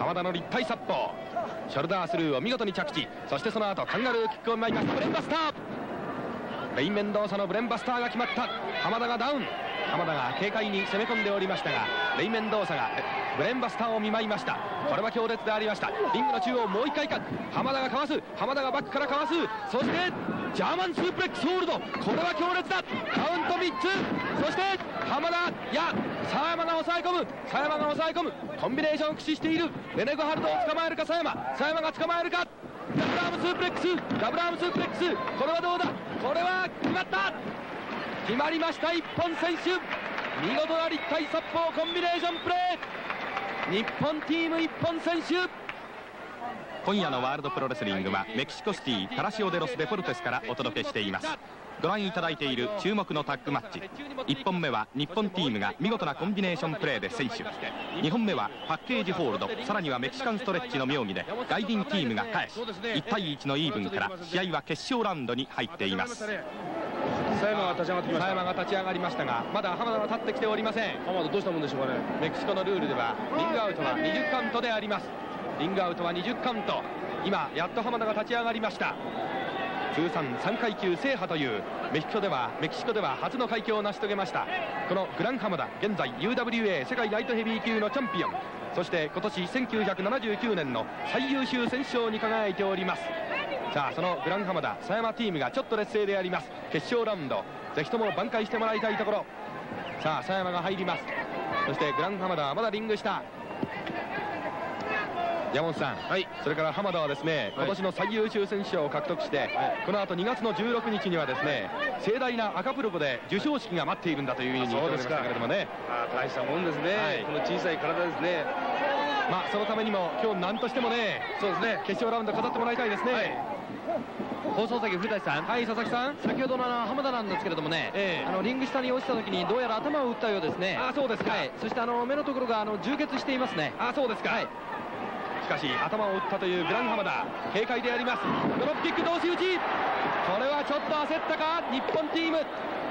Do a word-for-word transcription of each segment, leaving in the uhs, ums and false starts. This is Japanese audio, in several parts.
浜田の立体殺法、ショルダースルーを見事に着地、そしてその後カンガルーキックを舞います。ブレンバスター、レインメンドーサのブレンバスターが決まった。浜田がダウン、浜田が軽快に攻め込んでおりましたが、レインメンドーサがブレンバスターを見舞いました。これは強烈でありました。リングの中央もう一回か、浜田がかわす、浜田がバックからかわす、そしてジャーマンスープレックスホールド、これは強烈だ。カウントみっつ、そして浜田、いや狭山が抑え込む、狭山が抑え込む、コンビネーションを駆使している。レネゴハルドを捕まえるか狭山、狭山が捕まえるか。ダブルアームスープレックス、ダブルアームスープレックス、これはどうだ、これは決まった、決まりました。一本選手、見事な立体殺法コンビネーションプレー、日本チーム一本選手。今夜のワールドプロレスリングはメキシコシティパラシオデロスデフォルテスからお届けしています。ご覧いただいている注目のタッグマッチ、いっぽんめは日本チームが見事なコンビネーションプレーで選手、にほんめはパッケージホールド、さらにはメキシカンストレッチの妙義でガイディンチームが返し、いちたいいちのイーブンから試合は決勝ラウンドに入っています。 狭山が立ち上がってきました。 狭山が立ち上がりましたが、まだ浜田は立ってきておりません。 浜田どうしたもんでしょうかね。 メキシコのルールではリングアウトはにじゅうカウントであります。リングアウトはにじゅうカウント。今やっと浜田が立ち上がりました。通算さんかい級制覇というメキシコではメキシコでは初の快挙を成し遂げました。このグラン浜田、現在 ユーダブリューエー 世界ライトヘビー級のチャンピオン、そして今年せんきゅうひゃくななじゅうきゅうねんの最優秀選手賞に輝いております。さあそのグラン浜田、狭山チームがちょっと劣勢であります。決勝ラウンド、ぜひとも挽回してもらいたいところ。さあ狭山が入ります。そしてグラン浜田はまだリング下。山本さん、はい、それから浜田はですね、今年の最優秀選手賞を獲得して、はい、この後にがつのじゅうろくにちにはですね、盛大な赤プロコで授賞式が待っているんだというふうに言っておりましたけれどもね。 ああ、大したもんですね、はい、この小さい体ですね。 まあそのためにも今日何としてもね、そうですね、決勝ラウンド飾ってもらいたいですね。はい、 放送席古舘さん、 はい、佐々木さん、 先ほどの浜田なんですけれどもね、ええ、あのリング下に落ちた時にどうやら頭を打ったようですね。 あ、そうですか。 はい、そしてあの目のところがあの充血していますね。 あ、そうですか。はい、しかし頭を打ったというグラン浜田、軽快であります。ドロップキック同士打ち、これはちょっと焦ったか日本チーム。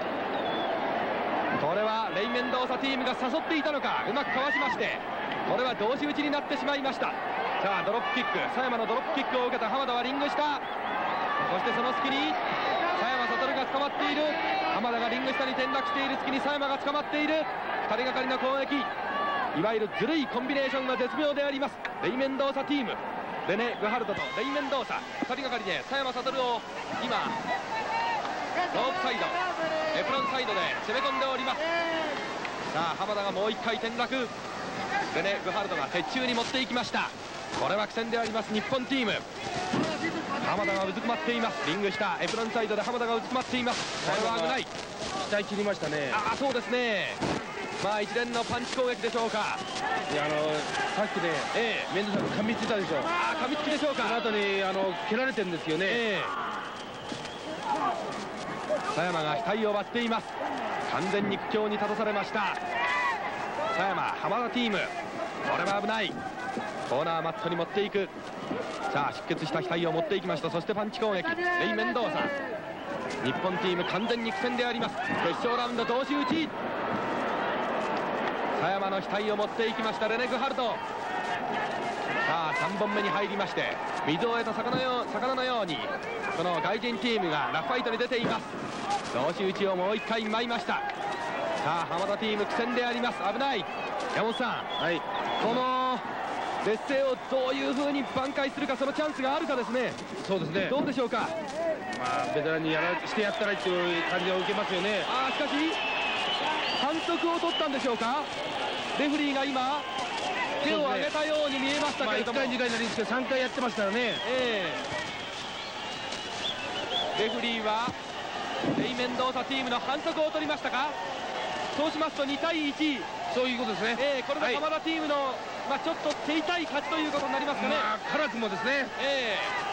これはレイメンドーサチームが誘っていたのか、うまくかわしまして、これは同士打ちになってしまいました。さあドロップキック、狭山のドロップキックを受けた浜田はリング下、そしてその隙に狭山悟が捕まっている。浜田がリング下に転落している隙に狭山が捕まっている。ふたりがかりの攻撃、いわゆるずるいコンビネーションが絶妙であります。レイメンドーサチーム、レネ・グハルドとレイメンドーサ、ふたりがかりで狭山悟を今ロープサイド、エプロンサイドで攻め込んでおります。さあ浜田がもういっかい転落、レネ・グハルドが鉄柱に持っていきました。これは苦戦であります日本チーム。浜田がうずくまっています。リング下エプロンサイドで浜田がうずくまっています。これは危ない。 鍛え切りましたね。 ああ、そうですね。まあ一連のパンチ攻撃でしょうか。 いや、あのさっきね、ええ、メンドさんが噛みついたでしょう。 ああ、噛みつきでしょうか。 その後にあの蹴られてるんですよね。ええ、狭山が額を割っています。完全に苦境に立たされました。狭山浜田チーム、これは危ない。コーナーマットに持っていく。さあ出血した額を持っていきました。そしてパンチ攻撃、レイメンドーサ、日本チーム完全に苦戦であります。決勝ラウンド同士打ち、狭山の額を持っていきましたレネ・グハルド。さあさんぼんめに入りまして、水を得た魚よ魚のようにこの外人チームがラフファイトに出ています。同士打ちをもういっかい舞いました。さあ浜田チーム苦戦であります。危ない。山本さん、はい、この劣勢をどういうふうに挽回するか、そのチャンスがあるかですね。そうですね、どうでしょうか。 まあベテランにやらしてやったらいっていう感じを受けますよね。 ああ、しかし反則を取ったんでしょうか。レフリーが今手を挙げたように見えましたけれども、 まあいっかいにかいなりですけどさんかいやってますからね。えー、レフリーはレイメンドーサチームの反則を取りましたか。そうしますとにたいいち、 そういうことですね。 えー、これで浜田チームの、はい、まあちょっと手痛い勝ちということになりますかね。 まあ辛くもですね。えー